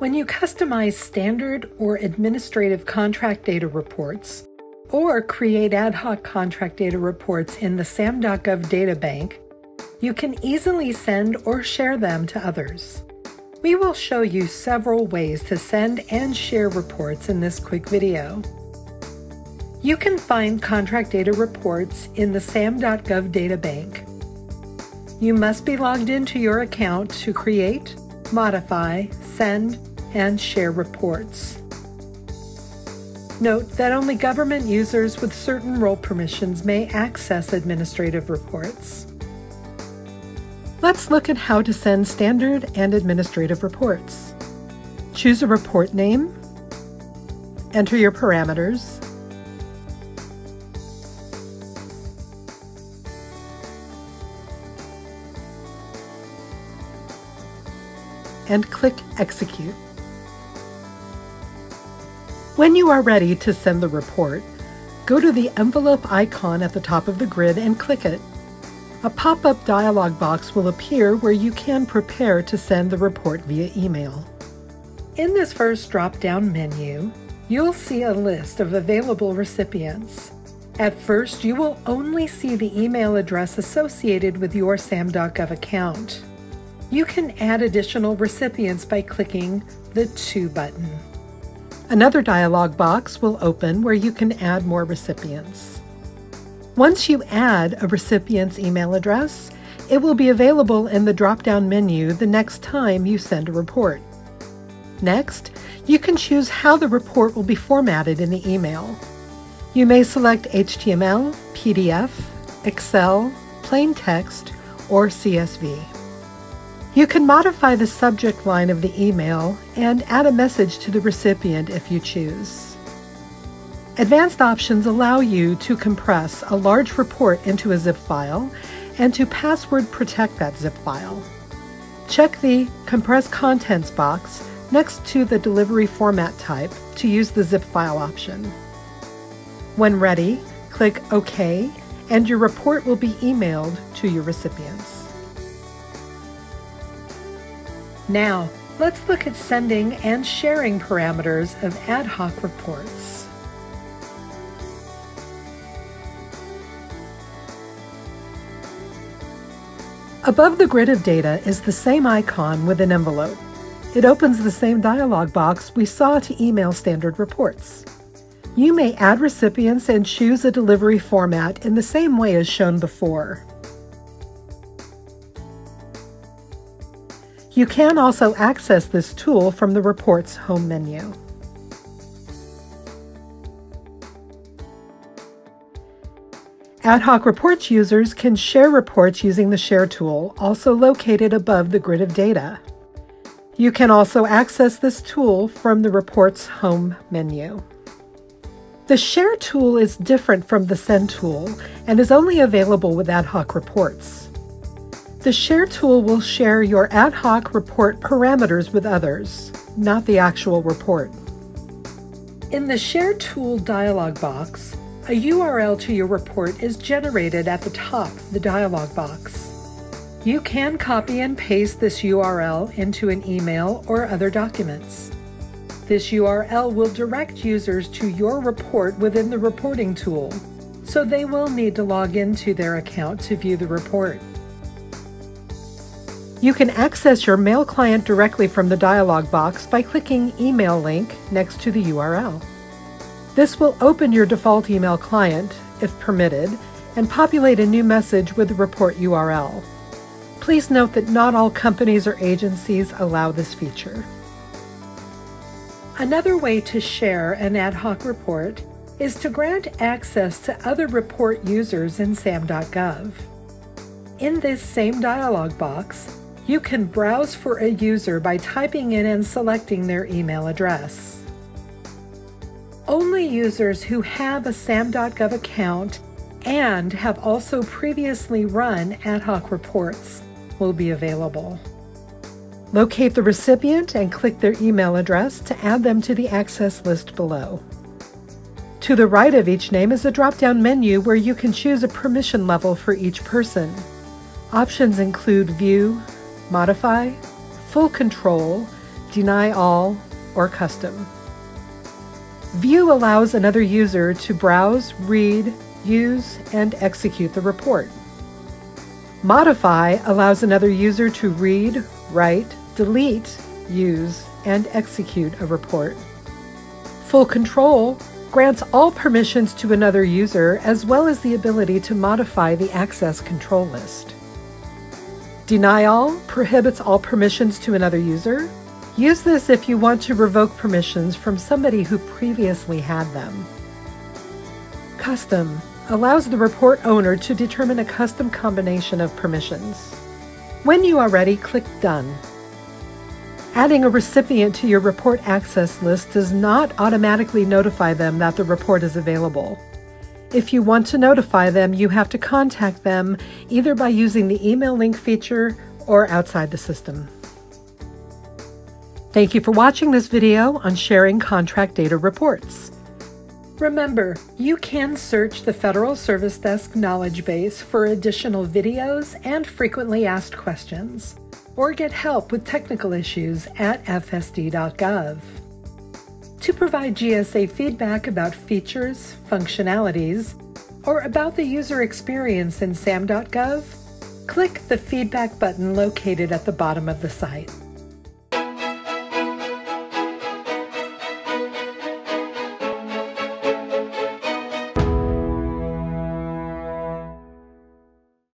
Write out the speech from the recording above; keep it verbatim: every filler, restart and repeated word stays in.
When you customize standard or administrative contract data reports, or create ad hoc contract data reports in the S A M dot gov data bank, you can easily send or share them to others. We will show you several ways to send and share reports in this quick video. You can find contract data reports in the S A M dot gov data bank. You must be logged into your account to create, modify, send, and share reports. Note that only government users with certain role permissions may access administrative reports. Let's look at how to send standard and administrative reports. Choose a report name, enter your parameters, and click Execute. When you are ready to send the report, go to the envelope icon at the top of the grid and click it. A pop-up dialog box will appear where you can prepare to send the report via email. In this first drop-down menu, you'll see a list of available recipients. At first, you will only see the email address associated with your S A M dot gov account. You can add additional recipients by clicking the To button. Another dialog box will open where you can add more recipients. Once you add a recipient's email address, it will be available in the drop-down menu the next time you send a report. Next, you can choose how the report will be formatted in the email. You may select H T M L, P D F, Excel, plain text, or C S V. You can modify the subject line of the email and add a message to the recipient if you choose. Advanced options allow you to compress a large report into a zip file and to password protect that zip file. Check the Compress Contents box next to the delivery format type to use the zip file option. When ready, click OK, and your report will be emailed to your recipients. Now, let's look at sending and sharing parameters of ad hoc reports. Above the grid of data is the same icon with an envelope. It opens the same dialog box we saw to email standard reports. You may add recipients and choose a delivery format in the same way as shown before. You can also access this tool from the Reports home menu. Ad hoc reports users can share reports using the Share tool, also located above the grid of data. You can also access this tool from the Reports home menu. The Share tool is different from the Send tool and is only available with ad hoc reports. The Share tool will share your ad hoc report parameters with others, not the actual report. In the Share tool dialog box, a U R L to your report is generated at the top of the dialog box. You can copy and paste this U R L into an email or other documents. This U R L will direct users to your report within the reporting tool, so they will need to log into their account to view the report. You can access your mail client directly from the dialog box by clicking Email link next to the U R L. This will open your default email client, if permitted, and populate a new message with the report U R L. Please note that not all companies or agencies allow this feature. Another way to share an ad hoc report is to grant access to other report users in S A M dot gov. In this same dialog box, you can browse for a user by typing in and selecting their email address. Only users who have a S A M dot gov account and have also previously run ad hoc reports will be available. Locate the recipient and click their email address to add them to the access list below. To the right of each name is a drop-down menu where you can choose a permission level for each person. Options include View, Modify, Full Control, Deny All, or Custom. View allows another user to browse, read, use, and execute the report. Modify allows another user to read, write, delete, use, and execute a report. Full Control grants all permissions to another user as well as the ability to modify the access control list. Deny All prohibits all permissions to another user. Use this if you want to revoke permissions from somebody who previously had them. Custom allows the report owner to determine a custom combination of permissions. When you are ready, click Done. Adding a recipient to your report access list does not automatically notify them that the report is available. If you want to notify them, you have to contact them either by using the email link feature or outside the system. Thank you for watching this video on sharing contract data reports. Remember, you can search the Federal Service Desk knowledge base for additional videos and frequently asked questions, or get help with technical issues at f s d dot gov. To provide G S A feedback about features, functionalities, or about the user experience in sam dot gov, click the feedback button located at the bottom of the site.